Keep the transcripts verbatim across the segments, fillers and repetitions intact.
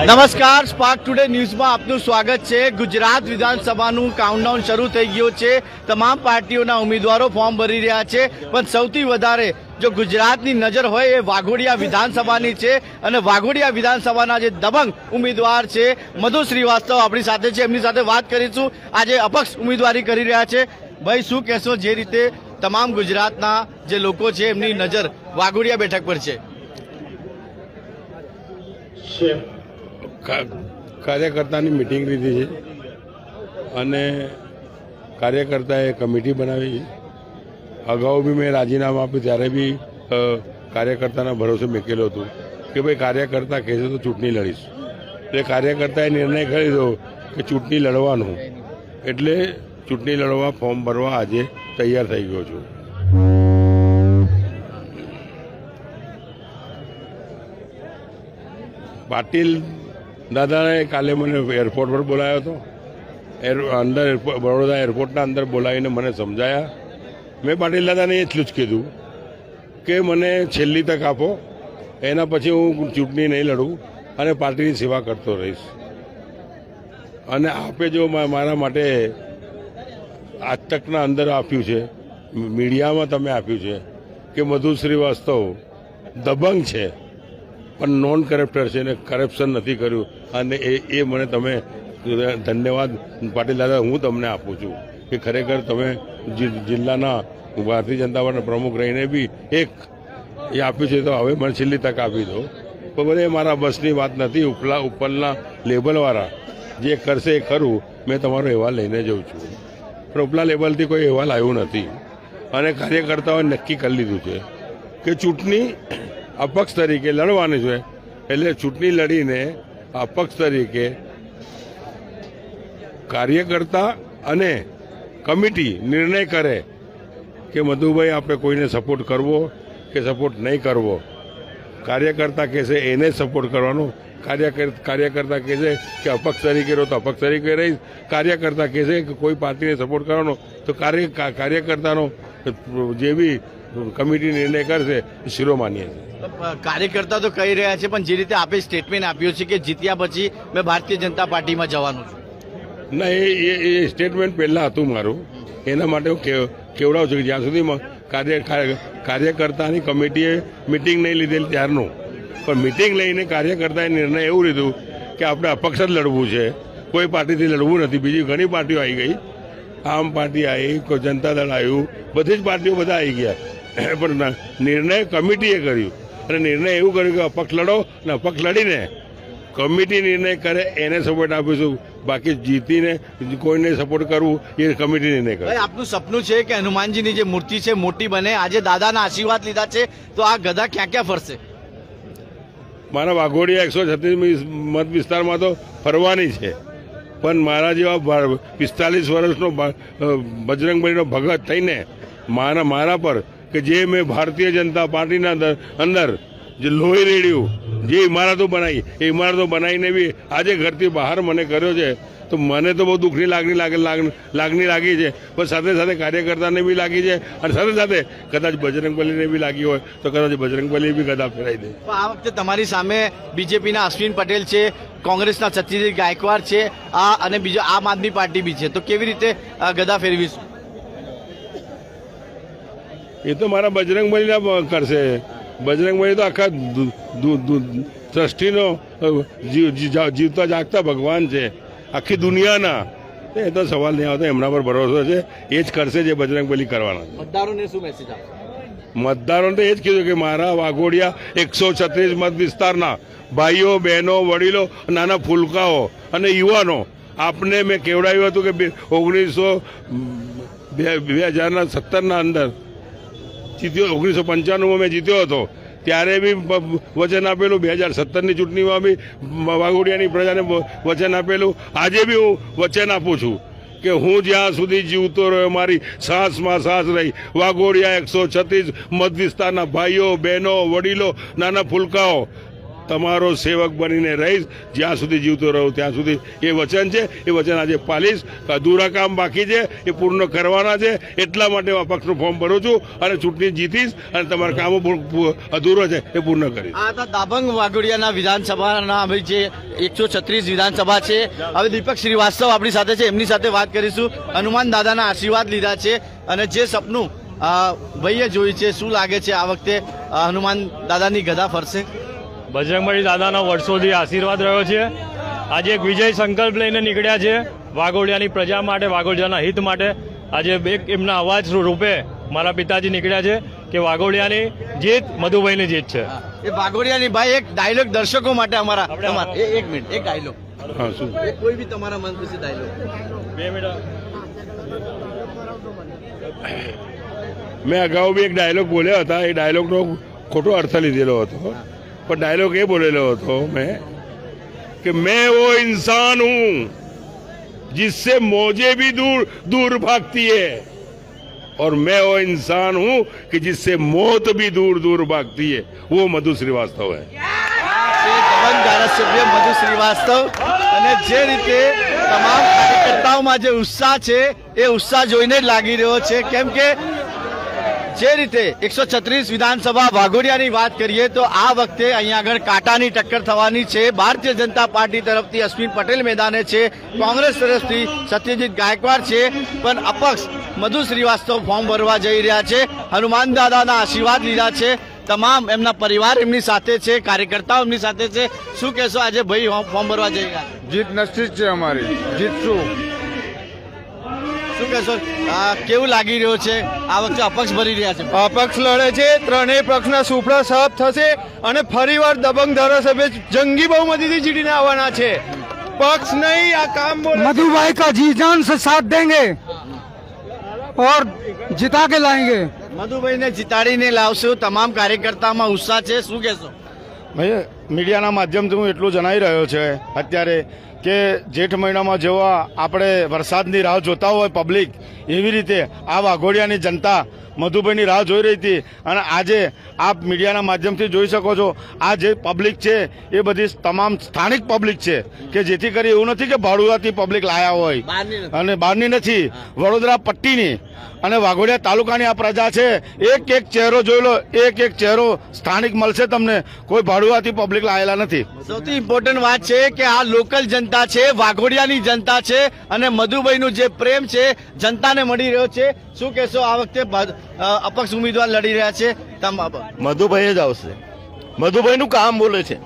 નમસ્કાર, spark today ન્યૂઝમાં આપનું સ્વાગત છે। ગુજરાત વિધાનસભાનું કાઉન્ટડાઉન શરૂ થઈ ગયું છે। તમામ પાર્ટીઓના ઉમેદવારો ફોર્મ ભરી રહ્યા છે, પણ સૌથી વધારે જો ગુજરાતની નજર હોય એ વાઘોડિયા વિધાનસભાની છે અને વાઘોડિયા વિધાનસભાના જે દબંગ ઉમેદવાર છે મધુ શ્રીવાસ્તવ આપણી સાથે છે। એમની સાથે વાત કરીશું। આજે અપક્ષ ઉમેદવારી કરી રહ્યા છે। ભાઈ, શું કહેશો, જે રીતે તમામ ગુજરાતના જે લોકો છે એમની નજર વાઘોડિયા બેઠક પર છે? કાર્યકર્તાની મિટિંગ લીધી છે અને કાર્યકર્તાએ કમિટી બનાવી છે। અગાઉ બી મેં રાજીનામું આપ્યું ત્યારે બી કાર્યકર્તાના ભરોસે મૂકેલું હતું કે ભાઈ કાર્યકર્તા કહેશે તો ચૂંટણી લડીશ। એટલે કાર્યકર્તાએ નિર્ણય કરી દીધો કે ચૂંટણી લડવાનું, એટલે ચૂંટણી લડવા ફોર્મ ભરવા આજે તૈયાર થઈ ગયો છું। પાટીલ દાદાને કાલે મને એરપોર્ટ પર બોલાવ્યો હતો। અંદર બરોડા એરપોર્ટના અંદર બોલાવીને મને સમજાયા। મેં પાટીલ દાદાને એટલું જ કીધું કે મને છેલ્લી તક આપો, એના પછી હું ચૂંટણી નહીં લડું અને પાર્ટીની સેવા કરતો રહીશ। અને આપે જો મારા માટે આજ તકના અંદર આપ્યું છે, મીડિયામાં તમે આપ્યું છે કે મધુ શ્રીવાસ્તવ દબંગ છે પણ નોન કરપ્ટર છે ને કરપ્શન નથી કર્યું, અને એ એ મને તમે ધન્યવાદ પાટીલ દાદા હું તમને આપું છું કે ખરેખર તમે જિલ્લાના ભારતીય જનતા પાર્ટીના પ્રમુખ રહીને બી એક એ આપ્યું છે, તો હવે મને છેલ્લી તક આપી દો। પણ બધે મારા બસની વાત નથી। ઉપલા ઉપરના લેબલવાળા જે કરશે એ ખરું, મેં તમારો અહેવાલ લઈને જઉં છું, પણ ઉપલા લેબલથી કોઈ અહેવાલ આવ્યો નથી। અને કાર્યકર્તાઓએ નક્કી કરી લીધું છે કે ચૂંટણી અપક્ષ તરીકે લડવાની છે, એટલે ચૂંટણી લડીને અપક્ષ તરીકે કાર્યકર્તા અને કમિટી નિર્ણય કરે કે મધુભાઈ આપણે કોઈને સપોર્ટ કરવો કે સપોર્ટ નહીં કરવો। કાર્યકર્તા કહેશે એને સપોર્ટ કરવાનો, કાર્યકર્તા કહેશે કે અપક્ષ તરીકે રહો તો અપક્ષ તરીકે રહીશ, કાર્યકર્તા કહેશે કે કોઈ પાર્ટીને સપોર્ટ કરવાનો તો કાર્યકર્તાનો જે બી કમિટી નિર્ણય કરશે એ શિરોમાન્ય છે। કાર્યકર્તા તો કહી રહ્યા છે, પણ જે રીતે આપે સ્ટેટમેન્ટ આપ્યું છે કે જીત્યા પછી મેં ભારતીય જનતા પાર્ટીમાં જવાનું છું, ના એ એ સ્ટેટમેન્ટ પહેલાં હતું મારું। એના માટે હું કેવડાવું છું કે જ્યાં સુધી કાર્ય કાર્યકર્તાની કમિટીએ મિટિંગ નહીં લીધેલી ત્યારનું, પણ મિટિંગ લઈને કાર્યકર્તાએ નિર્ણય એવું લીધું કે આપણે અપક્ષ જ લડવું છે, કોઈ પાર્ટીથી લડવું નથી। બીજી ઘણી પાર્ટીઓ આવી ગઈ, આમ પાર્ટી આવી, કોઈ જનતા દળ આવ્યું, બધી જ પાર્ટીઓ બધા આવી ગયા, પણ નિર્ણય કમિટીએ કર્યું અને નિર્ણય એવું કર્યું કે અપક્ષ લડો અને અપક્ષ લડીને કમિટી નિર્ણય કરે એને સપોર્ટ આપીશું, બાકી જીતીને કોઈને સપોર્ટ કરવું એ કમિટી નિર્ણય કરે। આપનું સપનું છે કે હનુમાનજીની જે મૂર્તિ છે મોટી બને, આજે દાદાના આશીર્વાદ લીધા છે, તો આ ગદા ક્યાં ક્યાં ફરશે? મારા વાઘોડિયા એકસો છત્રીસ મત વિસ્તારમાં તો ફરવાની છે, પણ મારા જેવા પિસ્તાલીસ વર્ષનો બજરંગબલીનો ભગત થઈને મારા મારા પર કે જે મેં ભારતીય જનતા પાર્ટીના અંદર જે લોહી રેડ્યું, જે ઇમારતો બનાવી એ ઇમારતો બનાવીને બી આજે ઘરથી બહાર મને કર્યો છે, તો મને તો બહુ દુઃખની લાગણી લાગે લાગણી લાગી છે, પણ સાથે સાથે કાર્યકર્તાને બી લાગી છે, અને સાથે સાથે કદાચ બજરંગબલીને બી લાગી હોય તો કદાચ બજરંગબલી બી ગદા ફેરાઈ દે। આ વખતે તમારી સામે બીજેપીના અશ્વિન પટેલ છે, કોંગ્રેસના સચિન ગાયકવાડ છે, આ અને બીજો આમ આદમી પાર્ટી બી છે, તો કેવી રીતે ગદા ફેરવીશું? એ તો મારા બજરંગબલીના કરશે। બજરંગબલી તો આખા સૃષ્ટિનો જીવતા જાગતા ભગવાન છે, આખી દુનિયાના। એ તો સવાલ નહીં આવતો, એમના પર ભરોસો છે, એ જ કરશે જે બજરંગબલી કરવાના। મતદારોને શું મેસેજ આપશે? મતદારોને તો એ જ કીધું કે મારા વાઘોડિયા એકસો છત્રીસ મત વિસ્તારના ભાઈઓ, બહેનો, વડીલો, નાના ફૂલકાઓ અને યુવાનો, આપને મેં કેવડાવ્યું હતું કે ઓગણીસો બે હજારના સત્તરના અંદર જીત્યો, ઓગણીસો પંચાણુંમાં મેં જીત્યો હતો ત્યારે બી વચન આપેલું, બે હજાર સત્તરની ચૂંટણીમાં બી વાઘોડિયાની પ્રજાને વચન આપેલું, આજે બી હું વચન આપું છું કે હું જ્યાં સુધી જીવતો રહ્યો, મારી સાસમાં સાસ રહી, વાઘોડિયા એકસો છત્રીસ મત વિસ્તારના ભાઈઓ, બહેનો, વડીલો, નાના ફૂલકાઓ તમારો સેવક બનીને રહીશ, જ્યાં સુધી જીવતો રહું ત્યાં સુધી. એ વચન છે, એ વચન આજે પાલીશ. અધૂરા કામ બાકી છે એ પૂર્ણ કરવાના છે. એટલા માટે હું અપક્ષનું ફોર્મ ભરું છું અને ચૂંટણી જીતીશ અને તમારા કામો અધૂરો છે એ પૂર્ણ કરીશ. આ હતા દાબંગ વાઘોડિયાના વિધાનસભાના હવે જે એકસો છત્રીસ વિધાનસભા છે. હવે દીપક શ્રીવાસ્તવ આપણી સાથે છે, એમની સાથે વાત કરીશું. હનુમાન દાદાના આશીર્વાદ લીધા છે અને જે સપનું ભાઈએ જોયું છે, શું લાગે છે આ વખતે હનુમાન દાદાની ગદા ફરશે? બજરંગબલી દાદાનો વર્ષોથી આશીર્વાદ રહ્યો છે. આજે એક વિજય સંકલ્પ લઈને નીકળ્યા છે વાઘોડિયાની પ્રજા માટે, વાઘોડિયાના હિત માટે. આજે એક એમના અવાજ રૂપે મારા પિતાજી નીકળ્યા છે કે વાઘોડિયાની જીત મધુભાઈની જીત છે. એ વાઘોડિયાની ભાઈ એક ડાયલોગ દર્શકો માટે અમારા, એક મિનિટ, એક ડાયલોગ, હા શું કોઈ બી તમારા મનપસંદ ડાયલોગ. બે મિનિટ. મેં અગાઉ બી એક ડાયલોગ બોલ્યા હતા, એ ડાયલોગનો ખોટો અર્થ લીધેલો હતો, પણ ડાયલોગ એ બોલેલો હતો મેં कि मैं वो इंसान हूं जिससे मौजे भी दूर दूर भागती है और मैं वो इंसान हूं कि जिससे मौत भी दूर दूर भागती है. वो मधु श्रीवास्तव है. ધારાસભ્ય મધુ શ્રીવાસ્તવ. અને જે રીતે તમામ કાર્યકર્તાઓમાં જે ઉત્સાહ છે એ ઉત્સાહ જોઈને જ લાગી રહ્યો છે, કેમ કે જે રીતે એકસો છત્રીસ વિધાનસભા વાઘોડિયાની વાત કરીએ તો આ વખતે અહીંયા આગળ કાંટાની ટક્કર થવાની છે. ભારતીય જનતા પાર્ટી તરફથી અશ્વિન પટેલ મેદાને છે, કોંગ્રેસ તરફથી સત્યજીત ગાયકવાડ છે, પણ અપક્ષ મધુ શ્રીવાસ્તવ ફોર્મ ભરવા જઈ રહ્યા છે. હનુમાન દાદાના આશીર્વાદ લીધા છે. તમામ એમના પરિવાર એમની સાથે છે, કાર્યકર્તાઓ એમની સાથે છે. શું કહેશો આજે ભાઈ ફોર્મ ભરવા જઈ રહ્યા? જીત નિશ્ચિત છે અમારી, જીતશું. શું કહેશો, કેવું લાગી રહ્યું છે આ વખતે અપક્ષ ભરી રહ્યા છે? અપક્ષ લડે છે, ત્રણેય પક્ષના સુફળા સાફ થશે અને ફરીવાર દબંગ ધારાસભ્ય જંગી બહુમતીથી જીતીને આવવાના છે. પક્ષ નહીં, આ કામ બોલે. मधुभाई का जी जान से साथ देंगे और जिता के लाएंगे. મધુભાઈને જીતાડીને લાવશું. તમામ કાર્યકર્તામાં ઉત્સાહ છે. શું કહેશો? ભાઈ, મીડિયાના માધ્યમથી હું એટલું જણાવી રહ્યો છે અત્યારે કે જેઠ મહિનામાં જેવા આપણે વરસાદની રાહ જોતા હોય પબ્લિક, એવી રીતે આ વાઘોડિયાની જનતા મધુભાઈની રાહ જોઈ રહી હતી. અને આજે આપ મીડિયાના માધ્યમથી જોઈ શકો છો, આ જે પબ્લિક છે એ બધી તમામ સ્થાનિક પબ્લિક છે, કે જેથી કરી એવું નથી કે ભાડુઆથી પબ્લિક લાયા હોય અને બહારની નથી, વડોદરા પટ્ટીની અને વાઘોડિયા તાલુકાની આ પ્રજા છે. એક એક ચહેરો જોઈ લો, એક એક ચહેરો સ્થાનિક મળશે તમને, કોઈ ભાડુઆથી પબ્લિક લાયેલા નથી. સૌથી ઇમ્પોર્ટન્ટ વાત છે કે આ લોકલ જનતા છે, વાઘોડિયાની જનતા છે અને મધુભાઈનું જે પ્રેમ છે જનતાને મળી રહ્યો છે. શું કહેશો, આ વખતે અપક્ષ ઉમેદવાર લડી રહ્યા છે? મધુભાઈ જ આવશે. મધુભાઈનું કામ બોલે છે.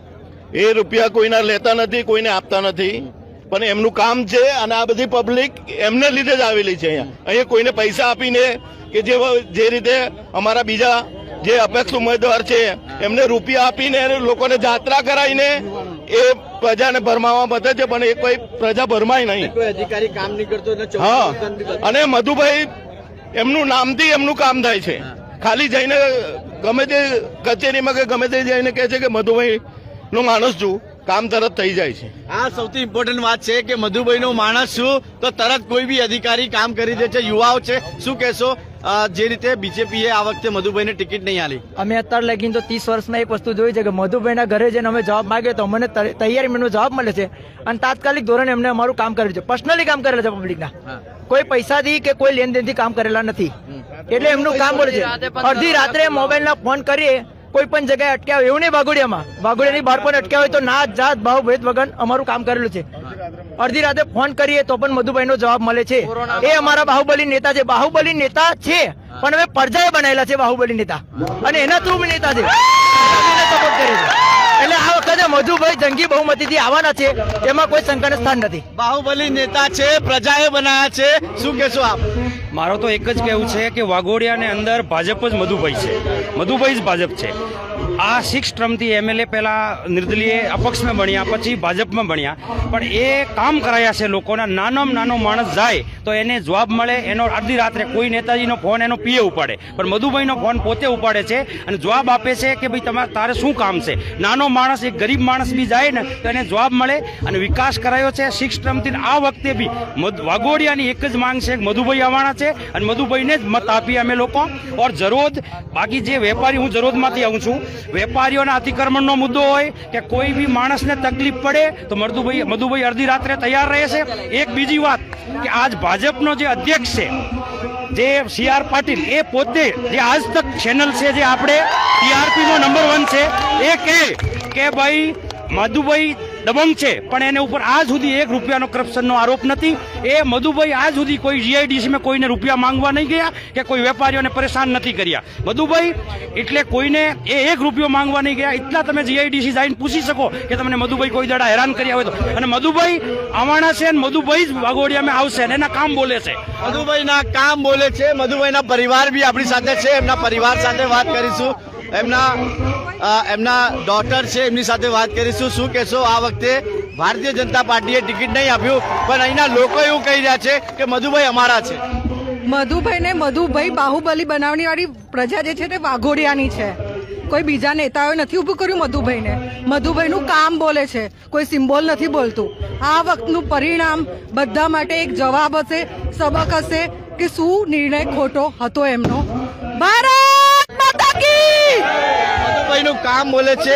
એ રૂપિયા કોઈના લેતા નથી, કોઈને આપતા નથી, પણ એમનું કામ છે અને આ બધી પબ્લિક એમને લીધે જ આવેલી છે. અહીંયા અહીંયા કોઈને પૈસા આપીને કે જે જે રીતે અમારા બીજા જે અપક્ષ ઉમેદવાર છે એમને રૂપિયા આપીને લોકોને જાત્રા કરાવીને એ પ્રજાને ભરમાવા બધે છે, પણ એ કોઈ પ્રજા ભરમાય નહીં. કોઈ અધિકારી કામ નહીં કરતો. હા, અને મધુભાઈ એમનું નામથી એમનું કામ થાય છે. ખાલી જઈને ગમે તે કચેરીમાં કે ગમે તે જઈને કહે છે કે મધુભાઈ નો માણસ છું, કામ તરત થઈ જાય છે. આ સૌથી ઇમ્પોર્ટન્ટ વાત છે કે મધુભાઈનો માણસ છું તો તરત કોઈ બી અધિકારી કામ કરી દે છે. યુવાઓ છે, શું કહેશો, જે રીતે બીજેપીએ આ વખતે મધુભાઈને ટિકિટ નહીં આલી? અમે અત્યારે લગીને તો ત્રીસ વર્ષમાં એક વસ્તુ જોઈ છે કે મધુભાઈના ઘરે જઈને અમે જવાબ માંગ્યો તો અમને તૈયારી એમનો જવાબ મળે છે અને તાત્કાલિક ધોરણે એમને અમારું કામ કર્યું છે. પર્સનલી કામ કરેલા છે પબ્લિકના, કોઈ પૈસાથી કે કોઈ લેનદેનથી કામ કરેલા નથી. એટલે એમનું કામ બોલે છે. અડધી રાત્રે મોબાઈલના ફોન કરીએ, કોઈ પણ જગ્યાએ અટક્યા એવું નહીં, વાઘોડિયામાં વાઘોડિયાની બહાર પણ અટક્યા હોય તો નાત જાત ભાવ ભેદ વગર અમારું કામ કરેલું છે. અડધી રાતે ફોન કરીએ તો પણ મધુભાઈનો જવાબ મળે છે. એ અમારા બાહુબલી નેતા છે. બાહુબલી નેતા છે પણ હવે પ્રજાએ બનાવેલા છે બાહુબલી નેતા, અને એના થ્રુ નેતા છે, સપોર્ટ કરે છે. એટલે આ વખતે મધુભાઈ જંગી બહુમતીથી આવવાના છે, એમાં કોઈ શંકાનું સ્થાન નથી. બાહુબલી નેતા છે, પ્રજાએ બનાવ્યા છે. શું કહેશો આપ? મારો તો એક જ કહેવું છે કે વાઘોડિયાને અંદર ભાજપ જ મધુભાઈ છે, મધુભાઈ જ ભાજપ છે. આ સિક્સ ટર્મથી એમએલએ પહેલા નિર્દલીય અપક્ષમાં બન્યા, પછી ભાજપમાં બન્યા, પણ એ કામ કરાયા છે લોકોના. નાનામાં નાનો માણસ જાય તો એને જવાબ મળે. એનો અડધી રાત્રે કોઈ નેતાજીનો ફોન એનો પીએ ઉપાડે, પણ મધુભાઈનો ફોન પોતે ઉપાડે છે અને જવાબ આપે છે કે ભાઈ તમારે તારે શું કામ છે. નાનો માણસ, એક ગરીબ માણસ બી જાય ને તો એને જવાબ મળે અને વિકાસ કરાયો છે સિક્સ ટર્મથી. આ વખતે બી વાઘોડિયાની એક જ માંગ છે કે મધુભાઈ આવવાના છે અને મધુભાઈને જ મત આપીએ અમે લોકો. ઓર જરોદ, બાકી જે વેપારી, હું જરોદમાંથી આવું છું, વેપારીઓના અતિક્રમણનો મુદ્દો હોય કે કોઈ બી માણસને તકલીફ પડે તો મધુભાઈ મધુભાઈ અડધી રાત્રે તૈયાર રહે છે. એક બીજી વાત કે આજ ભાજપનો જે અધ્યક્ષ છે જે સી આર પાટીલ એ પોતે જે આજ તક ચેનલ છે જે આપણે ટીઆરપી નો નંબર વન છે એ કહે કે ભાઈ મધુભાઈ દબંગ છે પણ એને ઉપર આજ સુધી એક રૂપિયાનો કરપ્શનનો આરોપ નથી. એ મધુભાઈ આજ સુધી કોઈ જીઆઈડીસીમાં કોઈને રૂપિયા માંગવા નહીં ગયા કે કોઈ વેપારીઓને પરેશાન નથી કર્યા. મધુભાઈ એટલે કોઈને એ એક રૂપિયો માંગવા નહીં ગયા. એટલા તમે જીઆઈડીસી જઈને પૂછી શકો કે તમને મધુભાઈ કોઈ દડા હેરાન કર્યા હોય તો. અને મધુભાઈ આવવાના છે અને મધુભાઈ જ વાઘોડિયામાં આવશે અને એના કામ બોલે છે. મધુભાઈના કામ બોલે છે. મધુભાઈના પરિવાર બી આપણી સાથે છે. એમના પરિવાર સાથે વાત કરીશું. એમના એમના ડોટર છે એમની સાથે વાત કરીશું. શું કહેશો, આ વખતે ભારતીય જનતા પાર્ટીએ ટિકિટ નહીં આપ્યું પણ અહીંના લોકો એવું કહી રહ્યા છે કે મધુભાઈ અમારા છે. મધુભાઈને મધુભાઈ બાહુબલી બનાવવાની વાળી પ્રજા જે છે તે વાઘોડિયાની છે. કોઈ બીજા નેતાઓએ નથી ઉભું કર્યું મધુભાઈને. મધુભાઈનું કામ બોલે છે, કોઈ સિમ્બોલ નથી બોલતું. આ વખતનું પરિણામ બધા માટે એક જવાબ હશે, સબક હશે કે શું નિર્ણય ખોટો હતો એમનો. ભારત માતા કી. મધુભાઈનું કામ બોલે છે.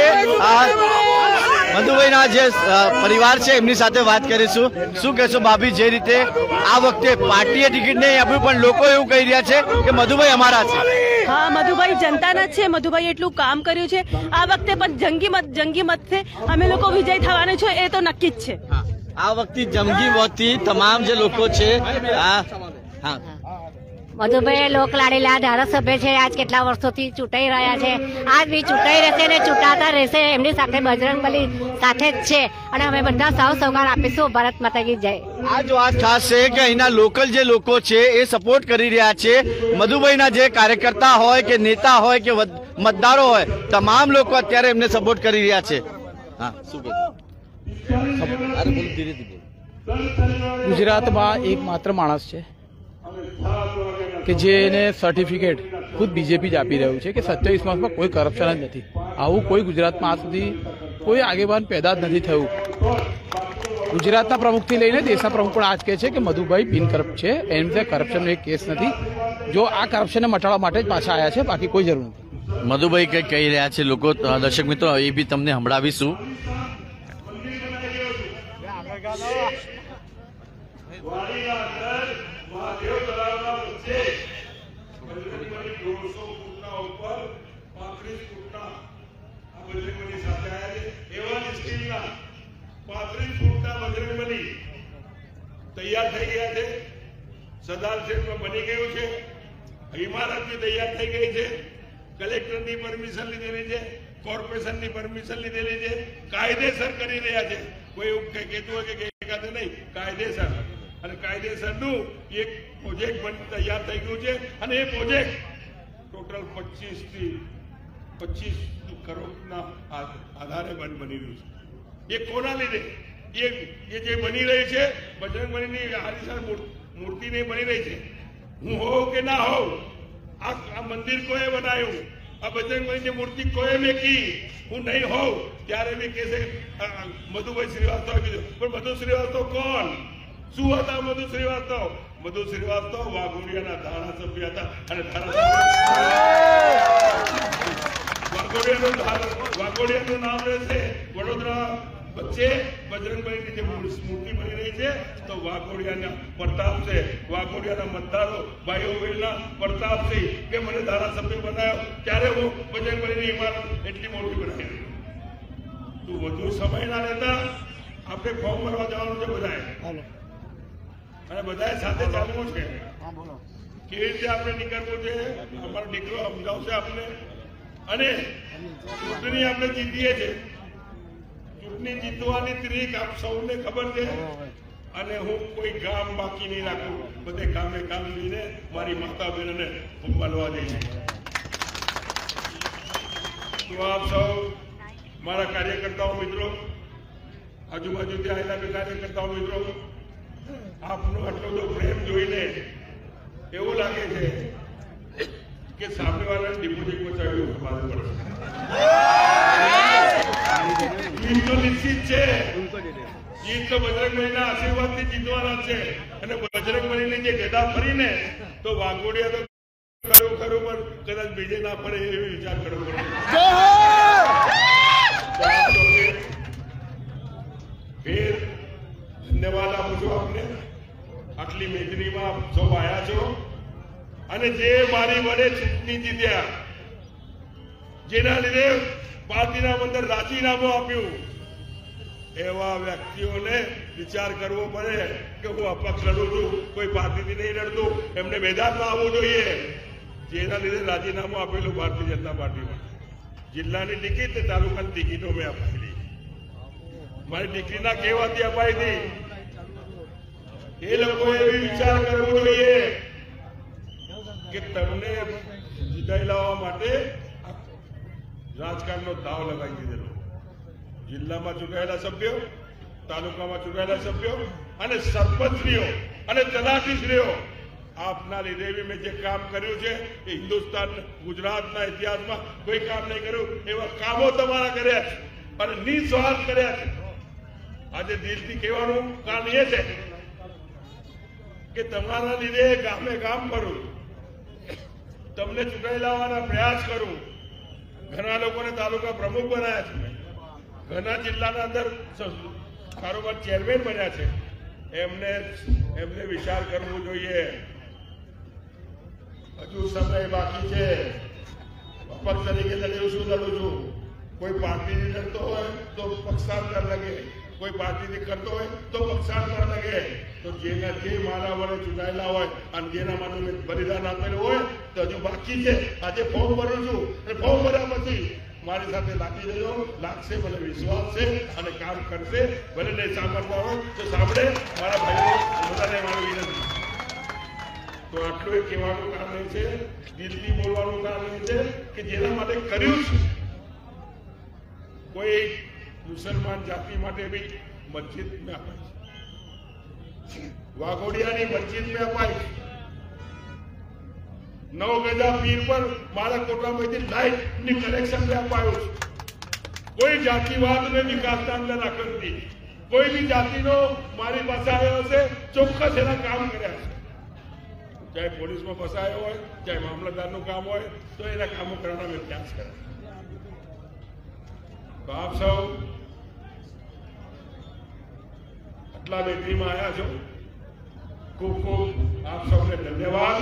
મધુભાઈના જે પરિવાર છે એમની સાથે વાત કરીશું. શું કહેશો ભાભી, જે રીતે આ વખતે પાર્ટીએ ટિકિટ નહીં આપ્યું પણ લોકો એવું કહી રહ્યા છે કે મધુભાઈ અમારા છે? હા, મધુભાઈ જનતાના છે. મધુભાઈ એટલું કામ કર્યું છે. આ વખતે પણ જંગી મત જંગી મતથી અમે લોકો વિજય થવાનું છે એ તો નક્કી જ છે. આ વખતે જંગી મતથી તમામ જે લોકો છે હા મધુભાઈ લોકલાડીલા ધારાસભ્ય છે. આજ કેટલા વર્ષોથી ચૂંટાઈ રહ્યા છે. આજ બી ચૂંટાઈ રહેશે ને ચૂંટાતા રહેશે. એમની સાથે બજરંગબલી સાથે જ છે અને અમે બધા સૌ સૌગાન આપીશું. ભારત માતા કી જય. આ જ વાત ખાસ છે કે અહીંના લોકલ જે લોકો છે એ સપોર્ટ કરી રહ્યા છે. મધુભાઈના જે કાર્યકર્તા હોય કે નેતા હોય કે મતદારો હોય તમામ લોકો અત્યારે એમને સપોર્ટ કરી રહ્યા છે. હા, શું ગુજરાતમાં એક માત્ર માણસ છે કે જેને સર્ટિફિકેટ ખુદ બીજેપી જ આપી રહ્યું છે કે સત્યાવીસ માસમાં કોઈ કરપ્શન જ નથી. આવું કોઈ ગુજરાતમાં આજ સુધી કોઈ આગેવાન પેદા જ નથી થયું. ગુજરાતના પ્રમુખથી લઈને દેશના પ્રમુખ પણ આજ કહે છે કે મધુભાઈ બિન કરપ્ટ છે. એમ તે કરપ્શનનો એક કેસ નથી. જો આ કરપ્શનને મટાડવા માટે જ પાછા આવ્યા છે, બાકી કોઈ જરૂર નથી. મધુભાઈ કઈ કહી રહ્યા છે લોકો, દર્શક મિત્રો એ બી તમને સંભળાવીશું. તૈયાર થઈ ગયા છે. સરદાર શેઠમાં બની ગયું છે. ઇમારત બી તૈયાર થઈ ગઈ છે. કલેક્ટરની પરમિશન લીધેલી છે. કોર્પોરેશનની પરમિશન લીધેલી છે. કાયદેસર કરી રહ્યા છે. કોઈ એવું કહેતું હોય કે ગેરકાયદે નહીં, કાયદેસર. અને કાયદેસરનું એક પ્રોજેક્ટ તૈયાર થઈ ગયું છે અને એ પ્રોજેક્ટ ટોટલ પચીસ થી પચીસ કરોડના આધારે બંધ બની રહ્યું છે. એ કોના લીધે? એ જે બની રહી છે બજરંગબલીની આલિશાન મૂર્તિ નહીં બની રહી છે. હું હોઉં કે ના હોઉં, આ મંદિર કોએ બનાવ્યું, આ બજરંગબલીની મૂર્તિ કોએ મેકી, હું નહીં હોઉં ત્યારે બી કહેશે મધુભાઈ શ્રીવાસ્તવ કીધું. પણ મધુ શ્રીવાસ્તવ કોણ? શું હતા મધુ શ્રીવાસ્તવ? મધુ શ્રીવાસ્તવ વાઘોડિયાના ધારાસભ્ય હતા અને વાઘોડિયાનું વાઘોડિયાનું નામ રહેશે વડોદરા વચ્ચે બજરંગબલીની જે મૂર્તિ બની રહી છે તો વાઘોડિયાના પ્રતાપ છે. વાઘોડિયાના મતદારો ભાઈઓ બહેનના પ્રતાપથી કે મને ધારાસભ્ય બનાવ્યો ત્યારે હું બજરંગબલીની ઇમારત એટલી મોટી બનાવી. તું વધુ સમયના રહેતા આપણે ફોર્મ ભરવા જવાનું છે બધાએ અને બધાએ સાથે ચાલવું છે. કેવી રીતે આપણે નીકળવું છે અમારો દીકરો સમજાવશે આપણે. અને ચૂંટણી આપણે જીતીએ છીએ. ચૂંટણી જીતવાની ત્રીક આપ સૌને ખબર છે. અને હું કોઈ ગામ બાકી નહીં રાખું. બધે ગામે ગામ જઈને મારી માતા બહેનોને મળવા જઈએ. તો આપ સૌ મારા કાર્યકર્તાઓ મિત્રો, આજુબાજુથી આવેલા કાર્યકર્તાઓ મિત્રો, આપનો આટલો બધો પ્રેમ જોઈને એવું લાગે છે કે સામેવાળાને ડિપોઝિટ પહોંચાડ્યું મારે પડશે. જીત તો નિશ્ચિત છે. જીત તો બજરંગબલીના આશીર્વાદથી જીતવાના છે. અને બજરંગબલીની જે ગદા ફરીને તો વાઘોડિયા તો ખરું ખરું પણ કદાચ બીજે ના પડે એવી વિચાર કરવો પડે. ફેર ધન્યવાદ આપું છું આપને. આટલી મેદનીમાં સૌ આવ્યા છો અને જે મારી વડે ચૂંટણી જીત્યા, જેના લીધે પાર્ટીના અંદર રાજીનામું આપ્યું, એવા વ્યક્તિઓને વિચાર કરવો પડે કે હું અપક્ષ લડું છું, કોઈ પાર્ટીથી નહીં લડતું, એમને મેદાનમાં આવવું જોઈએ. જેના લીધે રાજીનામું આપેલું ભારતીય જનતા પાર્ટીમાં. જિલ્લાની ટિકિટ ને તાલુકાની ટિકિટો મેં અપાયેલી, મારી દીકરીના કહેવાથી અપાઈ હતી. એ લોકોએ એવી વિચાર કરવો જોઈએ કે તમને જીતાઈ લાવવા માટે રાજકારણનો દાવ લગાવી દીધેલો. જિલ્લામાં ચૂંટાયેલા સભ્યો, તાલુકામાં ચૂંટાયેલા સભ્યો અને સરપંચશ્રીઓ અને તલાટીશ્રીઓ, આપના લીધે બી મેં જે કામ કર્યું છે એ હિન્દુસ્તાન ગુજરાતના ઇતિહાસમાં કોઈ કામ નહીં કર્યું એવા કામો તમારા કર્યા છે અને નિસ્વાર્થ કર્યા છે. આજે દિલથી કહેવાનું કારણ એ છે કે તમારા લીધે ગામે ગામ કરું, તમને ચૂંટાઈ લાવવાના પ્રયાસ કરું. ઘણા લોકોને તાલુકા પ્રમુખ બનાવ્યા છે, ઘણા જિલ્લાના અંદર કારોબાર ચેરમેન બન્યા છે. એમને એમને વિચાર કરવો જોઈએ. હજુ સમય બાકી છે. અપક્ષ તરીકે લડ્યું છું લડું છું. કોઈ પાર્ટીથી લડતો હોય તો પક્ષાંતર લગે, કોઈ પાર્ટીથી કરતો હોય તો પક્ષાંતર લગે. તો જેના જે મારા વડે ચૂંટાયેલા હોય અને જેના માટે મેં બલિદાન આપેલું હોય તો હજુ બાકી છે. આજે ફોર્મ ભરું છું અને ફોર્મ ભર્યા પછી મારી સાથે લાગી દેજો, લાગશે, મને વિશ્વાસ છે અને કામ કરશે. ભલે નહીં સાંભળતા હોય તો સાંભળે. મારા ભાઈઓ બધાને મારી વિનંતી. તો આટલું એક કહેવાનું કામ એ છે, દિલથી બોલવાનું કામ એ છે કે જેના માટે કર્યું છે. કોઈ મુસલમાન જાતિ માટે બી મસ્જિદ મેં અપાય છે, વાઘોડિયાની મસ્જિદ મેં અપાય છે. નવ ગજા પીર પર મારા કોટામાંથી લાઇટ ની કનેક્શન મેં અપાયું છે. કોઈ જાતિવાદ ને વિકાસના અંદર રાખતી, કોઈ બી જાતિનો મારી પાસે આવ્યો હશે ચોક્કસ એના કામ કર્યા છે. ચાહે પોલીસમાં ફસાયો હોય, ચાહે મામલતદારનું કામ હોય, તો એના કામો કરવાના મેં પ્રયાસ કર્યા. તો આપ સૌ આટલા બેટરીમાં આવ્યા છો, ખૂબ ખૂબ આપ સૌને ધન્યવાદ.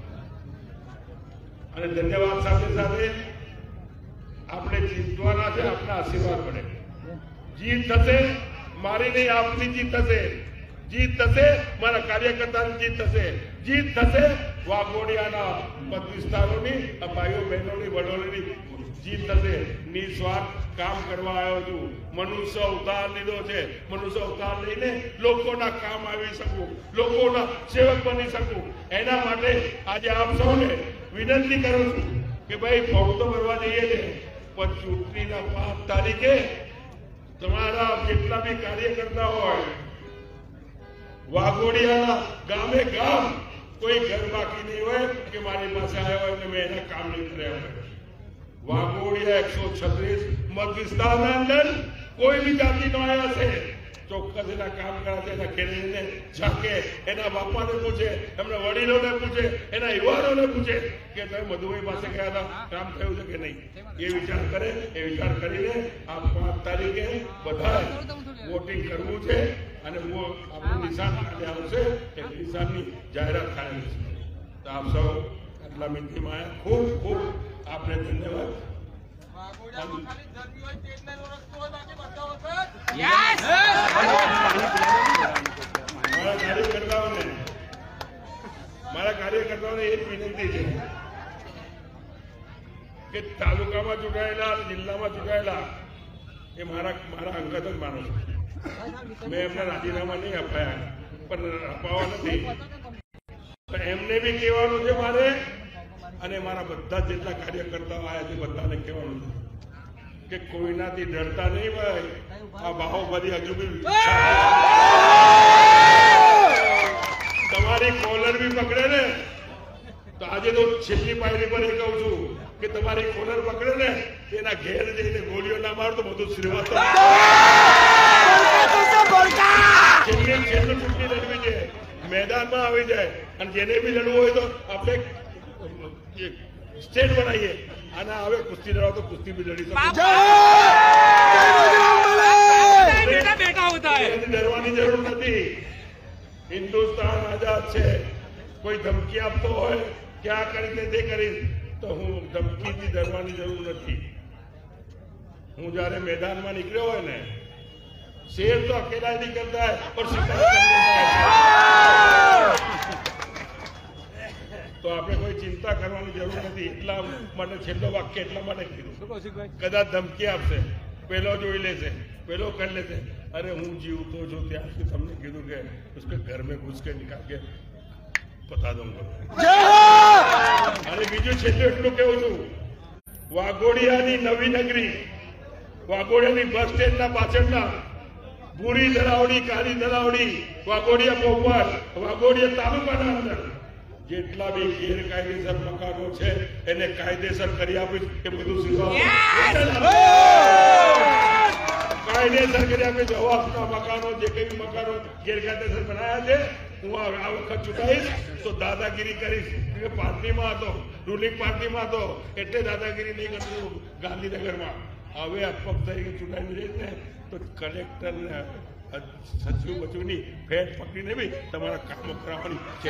અને ધન્યવાદ સાથે સાથે આપણે જીતવાના છે. આપના આશીર્વાદ પડે. જીત થશે, મારી નહીં આપની જીત થશે. જીત થશે, મારા કાર્યકર્તાની જીત થશે. જીત થશે વાઘોડિયાના મત વિસ્તારોની, ભાઈઓ બહેનોની, વડોળીની જીત થશે. નિસ્વાર્થ કામ કરવા આવ્યો છું. મનુષ્ય અવતાર લીધો છે. મનુષ્ય અવતાર લઈને લોકોના કામ આવી શકું, લોકોના સેવક બની શકું. એના માટે આજે આપ સૌને વિનંતી કરું છું કે ભાઈ ફોર્મ તો ભરવા જઈએ છે, પણ ચૂંટણીના પાંચ તારીખે તમારા જેટલા બી કાર્યકર્તા હોય, વાઘોડિયાના ગામે ગામ કોઈ ઘર બાકી નહીં હોય કે મારી પાસે આવ્યો હોય અને મેં એના કામ નહીં કર્યા હોય. વાઘોડિયા એકસો છત્રીસ મત વિસ્તારના અંદર કોઈ બી જાતિનો આવ્યા છે, ચોક્કસ એના કામ કરાશે. એના ખેડૂતને ઝાંકે, એના બાપાને પૂછે, એમના વડીલોને પૂછે, એના યુવાનોને પૂછે કે તમે મધુભાઈ પાસે ગયા હતા, કામ થયું છે કે નહીં. એ વિચાર કરે. એ વિચાર કરીને આ પાંચ તારીખે બધા વોટિંગ કરવું છે અને આપણું નિશાન કાલે આવશે. એ નિશાનની જાહેરાત થાય છે. તો આપ સૌ આટલા મિનિટમાં આવ્યા, ખૂબ ખૂબ આપને ધન્યવાદ. મારા કાર્યકર્તાઓને મારા કાર્યકર્તાઓને એ જ વિનંતી છે કે તાલુકામાં ચૂંટાયેલા અને જિલ્લામાં ચૂંટાયેલા એ મારા મારા અંગત જ માણસ. મેં એમને રાજીનામા નહીં અપાયા, પણ અપાવવા નથી. એમને બી કહેવાનું છે મારે, અને મારા બધા જેટલા કાર્યકર્તાઓ આવ્યા છે બધાને કહેવાનું છે કે કોઈનાથી ડરતા નહીં ભાઈ. આ બાહુબલી હજુ બી તમારી કોલર બી પકડે ને તો આજે તો છેલ્લી પાયરી પર એ કહું છું કે તમારી કોલર પકડે ને એના ઘેર જઈને ગોળીઓ ના મારો તો બધું શ્રીવાસ્તવ છેલ્લી છેલ્લું ચૂંટણી લડવી છે, મેદાનમાં આવી જાય. અને જેને બી લડવું હોય તો આપણે સ્ટેટ બનાવીએ અને હવે કુસ્તી લડો તો કુસ્તી બી લડી શકો. ડરવાની જરૂર નથી. હિન્દુસ્તાન આઝાદ છે. કોઈ ધમકી આપતો હોય કે આ કરીને તે કરીશ તો હું ધમકીથી ડરવાની જરૂર નથી. હું જયારે મેદાનમાં નીકળ્યો હોય ને, શેર તો અકેલા ही निकलता है और शिकार करने તો આપણે કોઈ ચિંતા કરવાની જરૂર નથી. એટલા માટે છેલ્લો વાક્ય એટલા માટે કીધું, કદાચ ધમકી આપશે, પેલો જોઈ લેશે, પેલો કરી લેશે. અરે હું જીવતો છું ત્યાં સુધી તમને કીધું કે उसके घर में घुस के निकाल के बता दूंगा. અને બીજું છેલ્લું એટલું કેવું છું, વાઘોડિયાની નવી નગરી, વાઘોડિયાની બસ સ્ટેન્ડના પાછળના ભૂરી તલાવડી, કાળી તલાવડી, વાઘોડિયા પોપર, વાઘોડિયા તાલુકાના અંદર જેટલા બી ગેરકાયદેસર મકાનો છે એને કાયદેસર કરી આપીશ. એ બધું કાયદેસર કરી આપીશ. જવાબના મકાનો, જે કઈ મકાનો ગેરકાયદેસર બનાવ્યા છે, હું આ વખત ચૂંટાઈશ તો દાદાગીરી કરીશ. પાર્ટીમાં હતો, રૂલિંગ પાર્ટીમાં હતો એટલે દાદાગીરી નહીં કરતું ગાંધીનગરમાં. હવે અપક્ષ તરીકે ચૂંટાઈ રહીશ ને તો કલેક્ટર ને સચિવ બચુની ફેટ પકડીને બી તમારા કામો કરાવવાની છે.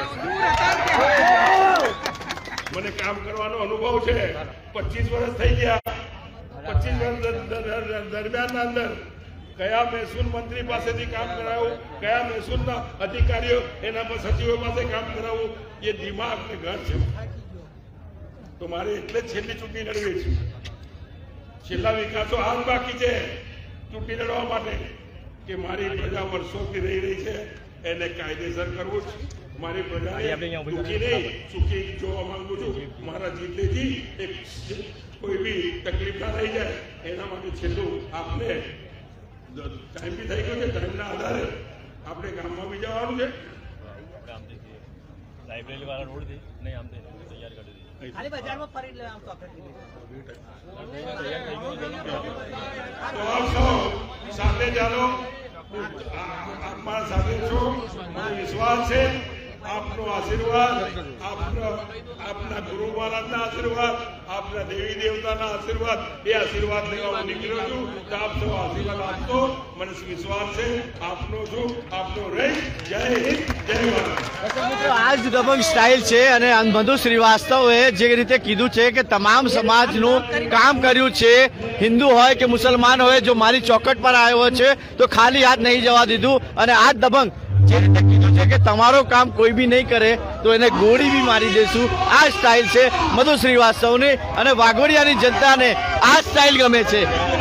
મને કામ કરવાનો અનુભવ છે. પચીસ વર્ષ થઈ ગયા. પચીસ વર્ષ દરમિયાનના અંદર કયા મહેસૂલ મંત્રી પાસેથી કામ કરાવું, કયા મહેસૂલના અધિકારીઓ એના સચિવો પાસે કામ કરાવવું, એ દિમાગ ને ઘર છે. તો મારે એટલે જ છેલ્લી ચૂંટણી લડવી છે. છેલ્લા વિકાસો આજ બાકી છે ચૂંટણી લડવા માટે કે મારી પ્રજા વર્ષોથી રહી રહી છે એને કાયદેસર કરવું છે. મારી પ્રજાને દુઃખી નહીં સુખી જોવા માંગુ છું. મારા જીતેજી એક કોઈ બી તકલીફ ના રહી જાય એના માટે છેલ્લું આપને ટાઈમ બી થઈ ગયો છે. ટાઈમના આધારે આપણે ગામમાં બી જવાનું છે. લાઇબ્રેરી વાળા રોડ થી નહીં આમ તૈયાર કરી દીધી. ખાલી બજારમાં ફરી લે આમ તો આપણે તો આપ સૌ સાથે ચાલો. આપ મારા સાથે છો, મને વિશ્વાસ છે. આપનો આશીર્વાદ, આપનો આપના ગુરુ મહારાજના આશીર્વાદ, આપના દેવી દેવતાના આશીર્વાદ, એ આશીર્વાદ લેવા હું નીકળ્યો છું. તો આપ સૌ આશીર્વાદ આપતો મને વિશ્વાસ છે. આપનો છું, આપનો રહી. જય હિન્દ, જય ભારત. મિત્રો, આ જ દબંગ સ્ટાઇલ છે અને મધુ શ્રીવાસ્તવે જે રીતે કીધું છે કે તમામ સમાજનું કામ કર્યું છે, હિન્દુ હોય કે મુસલમાન હોય, જો મારી ચોકટ પર આવ્યો છે તો ખાલી હાથ નહીં જવા દીધું. અને આ જ દબંગ જે રીતે કીધું છે કે તમારો કામ કોઈ બી નહીં કરે તો એને ગોળી બી મારી દેશું. આ સ્ટાઇલ છે મધુ શ્રીવાસ્તવની અને વાઘોડિયાની જનતાને આ સ્ટાઇલ ગમે છે.